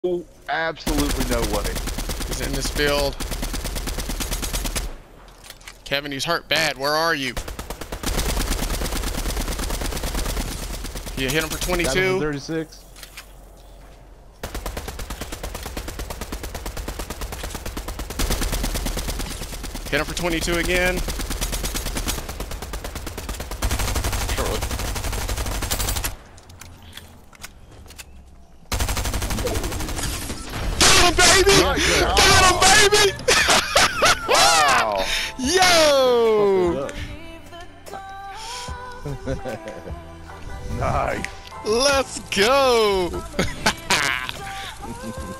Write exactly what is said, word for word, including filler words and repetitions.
absolutely no way. He's in this field. Kevin, he's hurt bad. Where are you? You hit him for twenty-two. Got him for thirty-six. Hit him for twenty-two again. Got him, baby! Got him, baby! Wow! Yo! Nice. Let's go!